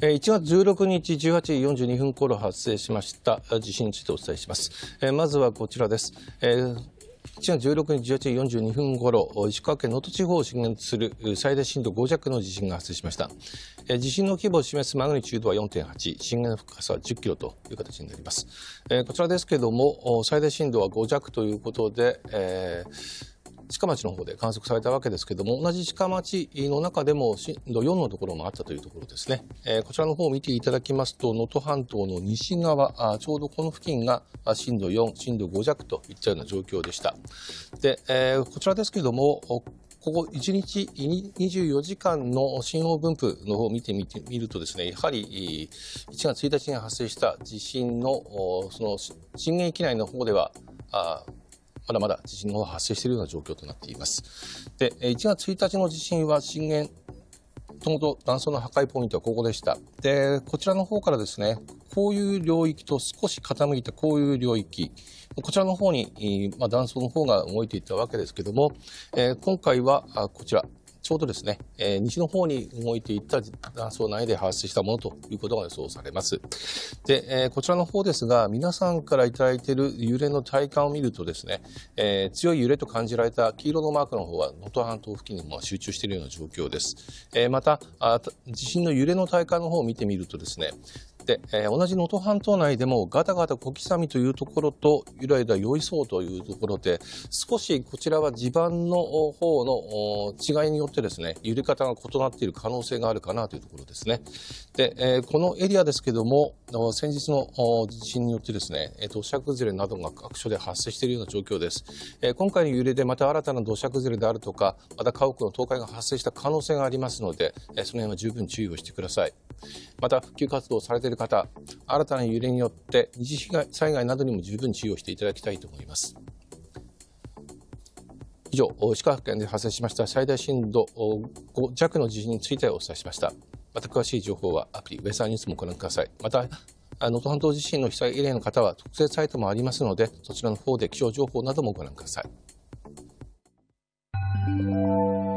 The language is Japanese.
1月16日18時42分頃発生しました地震についてお伝えします。まずはこちらです。1月16日18時42分頃、石川県能登地方を震源とする最大震度5弱の地震が発生しました。地震の規模を示すマグニチュードは 4.8、震源の深さは10キロという形になります。こちらですけれども、最大震度は5弱ということで、志賀町の方で観測されたわけですけれども、同じ志賀町の中でも震度4のところもあったというところですね。こちらの方を見ていただきますと、能登半島の西側、ちょうどこの付近が震度4、震度5弱といったような状況でした。で、こちらですけれども、ここ1日24時間の震央分布の方を見てみるとですね、やはり1月1日に発生した地震のその震源域内の方ではまだまだ地震の方が発生しているような状況となっています。で、1月1日の地震は震源と断層の破壊ポイントはここでした。で、こちらの方からですね、こういう領域と少し傾いたこういう領域、こちらの方に、断層の方が動いていったわけですけども、今回はこちら、ちょうどですね、西の方に動いていった断層内で発生したものということが予想されます。で、こちらの方ですが、皆さんからいただいている揺れの体感を見るとですね、強い揺れと感じられた黄色のマークの方は能登半島付近にも集中しているような状況です。また、地震の揺れの体感の方を見てみるとですね、で、同じ能登半島内でもガタガタ小刻みというところとゆらゆら酔いそうというところで、少しこちらは地盤の方の違いによってですね、揺れ方が異なっている可能性があるかなというところですね。で、このエリアですけども、先日の地震によってですね、土砂崩れなどが各所で発生しているような状況です。今回の揺れでまた新たな土砂崩れであるとか、また家屋の倒壊が発生した可能性がありますので、その辺は十分注意をしてください。また復旧活動をされている方、新たな揺れによって二次災害などにも十分注意をしていただきたいと思います。以上、石川県で発生しました最大震度5弱の地震についてお伝えしました。また詳しい情報はアプリウェザーニュースもご覧ください。また能登半島地震の被災エリアの方は特設サイトもありますので、そちらの方で気象情報などもご覧ください。